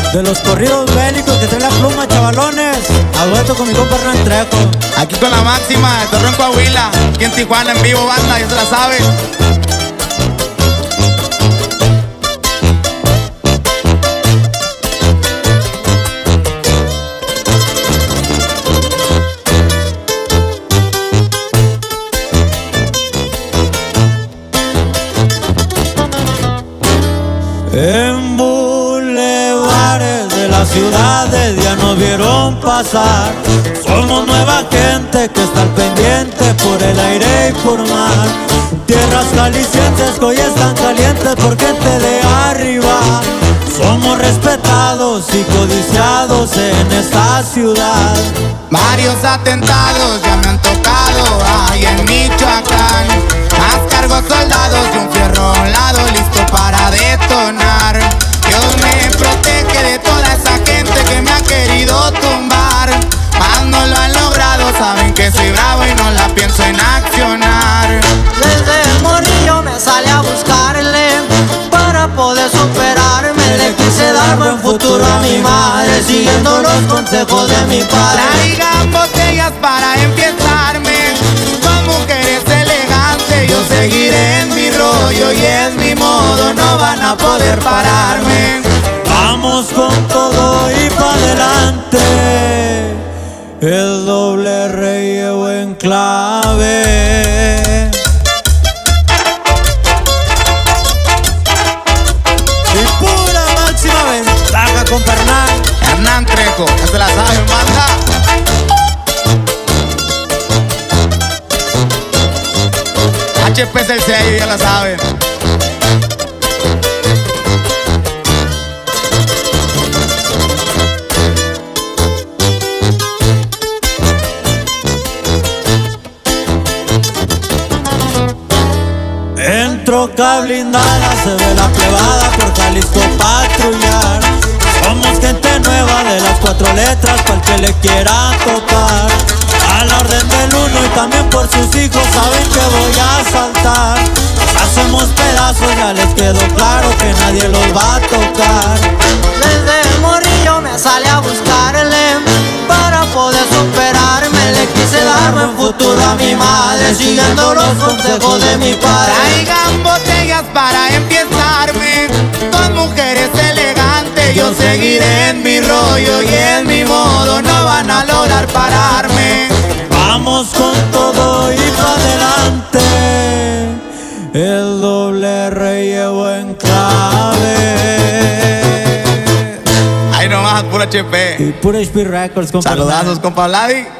De los corridos bélicos que trae la pluma, chavalones. A dueto con mi compa Hernán Trejo. Aquí con la máxima de Torreón, Coahuila. Aquí en Tijuana en vivo, banda, ya se la sabe. En bulevares de la ciudad de día nos vieron pasar. Somos nueva gente que está al pendiente por el aire y por mar. Tierras jaliscienses que hoy están calientes por gente de arriba. Somos respetados y codiciados en esta ciudad. Varios atentados ya me han tocado ahí en Michoacán. Más cargos soldados y un fierro a un lado listo para detonar. Dios me protege de toda esa gente que me ha querido tumbar. Más no lo han logrado, saben que soy bravo y no la pienso en accionar. Desde el morrillo me sale a buscarle para poder superarme. Le quise dar buen futuro a mi madre siguiendo los consejos de mi padre. Traigan botellas para empiezarme, con mujeres elegantes yo seguiré en mi rollo y en mi modo, no van a poder pararme. Vamos con todo y pa' adelante. El doble relleno en clave. Y pura máxima ventaja con Hernán. Hernán Trejo, ya se la saben, banda. HP es el sello, ya la saben. En troca blindada se ve la plebada por Jalisco patrullar. Somos gente nueva de las 4 letras para el que le quiera tocar. A la orden del uno y también por sus hijos saben que voy a saltar. Nos hacemos pedazos, ya les quedó claro que nadie los va a tocar. Desde el morrillo me sale a buscarle para poder superarme. Le quise dar buen futuro a mi madre siguiendo los consejos de mi padre. Traigan botellas para empiezarme, con mujeres elegantes yo seguiré en mi rollo y en mi modo, no van a lograr pararme. Vamos con todo y pa' adelante. El doble relleno en clave. Ahí nomás, puro HP. Y pura HP Records, compa. Saludazos, compa Vladi.